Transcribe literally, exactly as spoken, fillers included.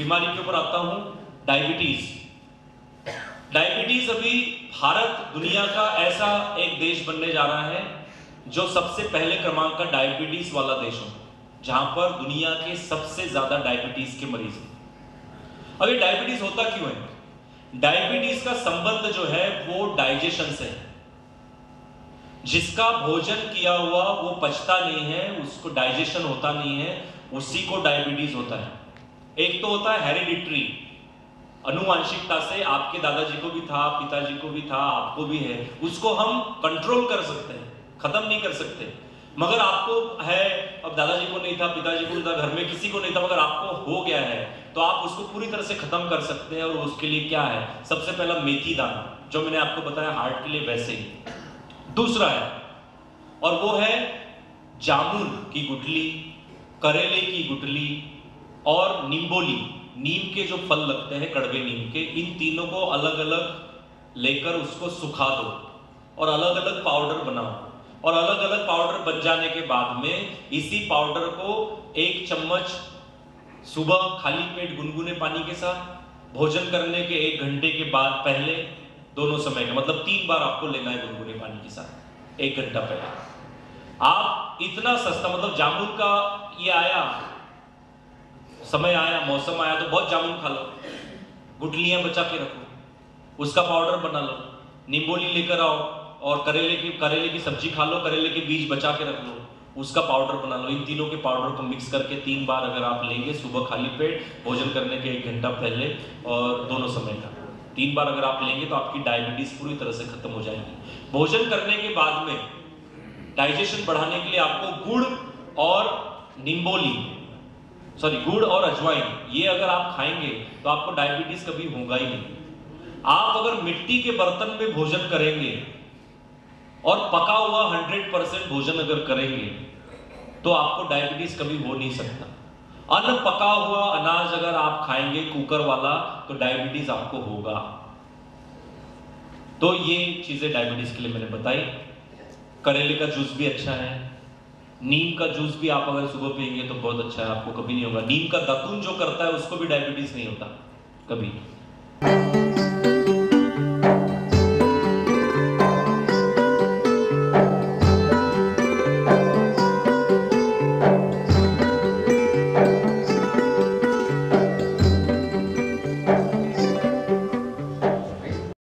बीमारी के ऊपर आता हूं, डायबिटीज। डायबिटीज अभी भारत दुनिया का ऐसा एक देश बनने जा रहा है जो सबसे पहले क्रमांक का डायबिटीज वाला देश हो, जहां पर दुनिया के सबसे ज्यादा डायबिटीज के मरीज हैं। अब ये डायबिटीज होता क्यों है? डायबिटीज का संबंध जो है वो डाइजेशन से है। जिसका भोजन किया हुआ वो पचता नहीं है, उसको डाइजेशन होता नहीं है, उसी को डायबिटीज होता है। एक तो होता है हेरिडिटरी, अनुवांशिकता से आपके दादाजी को भी था, पिताजी को भी था, आपको भी है, उसको हम कंट्रोल कर सकते हैं, खत्म नहीं कर सकते। मगर आपको है, अब दादाजी को नहीं था, पिताजी को नहीं था, घर में किसी को नहीं था, मगर आपको हो गया है तो आप उसको पूरी तरह से खत्म कर सकते हैं। और उसके लिए क्या है? सबसे पहला मेथी दाना, जो मैंने आपको बताया हार्ट के लिए, वैसे ही। दूसरा है, और वो है जामुन की गुठली, करेले की गुठली और निम्बोली, नीम के जो फल लगते हैं, कड़वे नीम के, इन तीनों को अलग अलग लेकर उसको सुखा दो और अलग अलग पाउडर बनाओ। और अलग अलग पाउडर बन जाने के बाद में इसी पाउडर को एक चम्मच सुबह खाली पेट गुनगुने पानी के साथ, भोजन करने के एक घंटे के बाद पहले, दोनों समय का मतलब तीन बार आपको लेना है गुनगुने पानी के साथ, एक घंटा पहले। आप इतना सस्ता, मतलब जामुन का ये आया समय, आया मौसम आया तो बहुत जामुन खा लो, गुठलियां बचा के रखो, उसका पाउडर बना लो। निम्बोली लेकर आओ और करेले की करेले की सब्जी खा लो, करेले के बीज बचा के रख लो, उसका पाउडर बना लो। इन तीनों के पाउडर को मिक्स करके तीन बार अगर आप लेंगे, सुबह खाली पेट, भोजन करने के एक घंटा पहले और दोनों समय का, तीन बार अगर आप लेंगे तो आपकी डायबिटीज पूरी तरह से खत्म हो जाएगी। भोजन करने के बाद में डाइजेशन बढ़ाने के लिए आपको गुड़ और निम्बोली, सॉरी गुड़ और अजवाइन, ये अगर आप खाएंगे तो आपको डायबिटीज कभी होगा ही नहीं। आप अगर मिट्टी के बर्तन में भोजन करेंगे और पका हुआ हंड्रेड परसेंट भोजन अगर करेंगे तो आपको डायबिटीज कभी हो नहीं सकता। अन्न पका हुआ अनाज अगर आप खाएंगे कुकर वाला तो डायबिटीज आपको होगा। तो ये चीजें डायबिटीज के लिए मैंने बताई। करेले का जूस भी अच्छा है, नीम का जूस भी आप अगर सुबह पिएंगे तो बहुत अच्छा है, आपको कभी नहीं होगा। नीम का दातून जो करता है उसको भी डायबिटीज नहीं होता कभी।